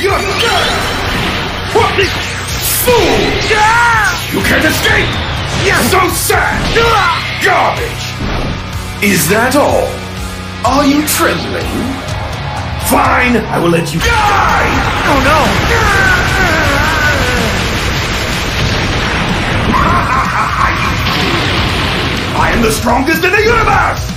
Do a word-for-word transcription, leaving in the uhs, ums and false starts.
You're dead! What? Fool! You can't escape! You're so sad! Garbage! Is that all? Are you trembling? Fine, I will let you die! Oh no! I am the strongest in the universe!